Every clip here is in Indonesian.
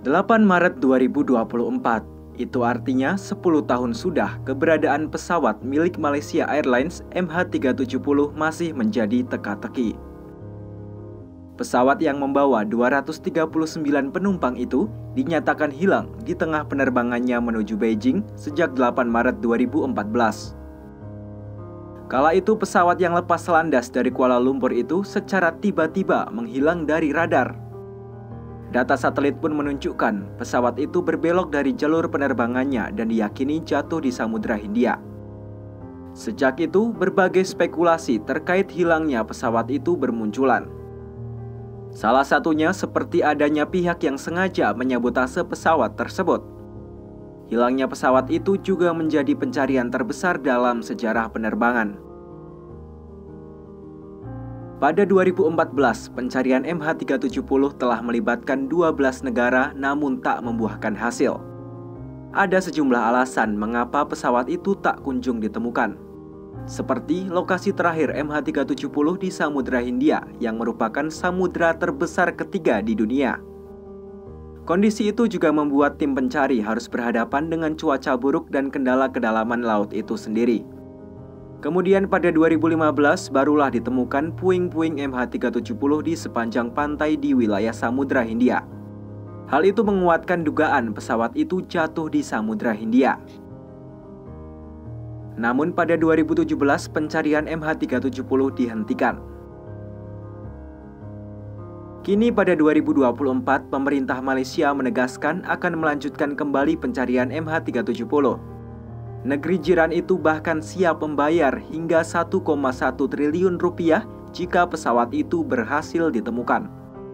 8 Maret 2024, itu artinya 10 tahun sudah keberadaan pesawat milik Malaysia Airlines MH370 masih menjadi teka-teki. Pesawat yang membawa 239 penumpang itu dinyatakan hilang di tengah penerbangannya menuju Beijing sejak 8 Maret 2014. Kala itu pesawat yang lepas landas dari Kuala Lumpur itu secara tiba-tiba menghilang dari radar. Data satelit pun menunjukkan pesawat itu berbelok dari jalur penerbangannya dan diyakini jatuh di Samudra Hindia. Sejak itu, berbagai spekulasi terkait hilangnya pesawat itu bermunculan. Salah satunya seperti adanya pihak yang sengaja menyabotase pesawat tersebut. Hilangnya pesawat itu juga menjadi pencarian terbesar dalam sejarah penerbangan. Pada 2014, pencarian MH370 telah melibatkan 12 negara namun tak membuahkan hasil. Ada sejumlah alasan mengapa pesawat itu tak kunjung ditemukan. Seperti lokasi terakhir MH370 di Samudra Hindia yang merupakan samudra terbesar ketiga di dunia. Kondisi itu juga membuat tim pencari harus berhadapan dengan cuaca buruk dan kendala kedalaman laut itu sendiri. Kemudian pada 2015 barulah ditemukan puing-puing MH370 di sepanjang pantai di wilayah Samudra Hindia. Hal itu menguatkan dugaan pesawat itu jatuh di Samudra Hindia. Namun pada 2017 pencarian MH370 dihentikan. Kini pada 2024, pemerintah Malaysia menegaskan akan melanjutkan kembali pencarian MH370. Negeri jiran itu bahkan siap membayar hingga 1,1 triliun rupiah jika pesawat itu berhasil ditemukan.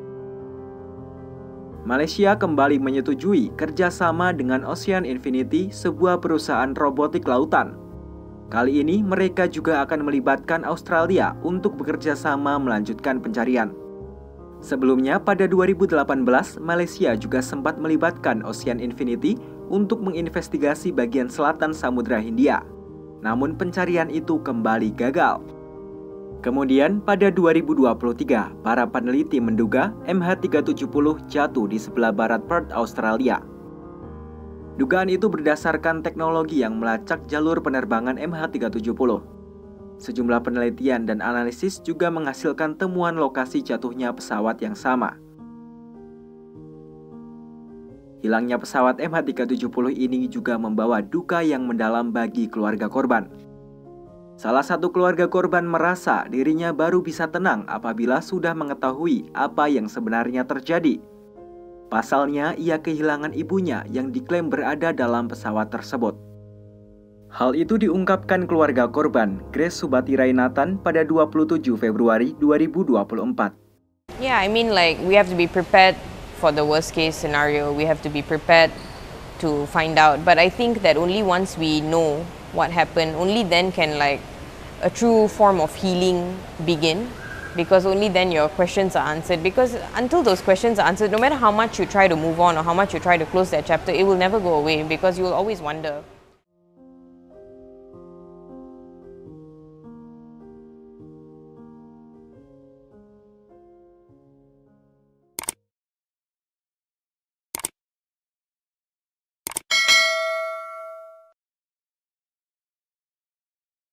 Malaysia kembali menyetujui kerjasama dengan Ocean Infinity, sebuah perusahaan robotik lautan. Kali ini mereka juga akan melibatkan Australia untuk bekerja sama melanjutkan pencarian. Sebelumnya pada 2018, Malaysia juga sempat melibatkan Ocean Infinity untuk menginvestigasi bagian selatan Samudra Hindia. Namun pencarian itu kembali gagal. Kemudian pada 2023, para peneliti menduga MH370 jatuh di sebelah barat Perth, Australia. Dugaan itu berdasarkan teknologi yang melacak jalur penerbangan MH370. Sejumlah penelitian dan analisis juga menghasilkan temuan lokasi jatuhnya pesawat yang sama. Hilangnya pesawat MH370 ini juga membawa duka yang mendalam bagi keluarga korban. Salah satu keluarga korban merasa dirinya baru bisa tenang apabila sudah mengetahui apa yang sebenarnya terjadi. Pasalnya, ia kehilangan ibunya yang diklaim berada dalam pesawat tersebut. Hal itu diungkapkan keluarga korban, Grace Subati Rainatan, pada 27 Februari 2024. Yeah, I mean, like, we have to be prepared for the worst case scenario. We have to be prepared to find out. But I think that only once we know what happened, only then can, like, a true form of healing begin. Because only then your questions are answered. Because until those questions are answered, no matter how much you try to move on or how much you try to close that chapter, it will never go away because you will always wonder.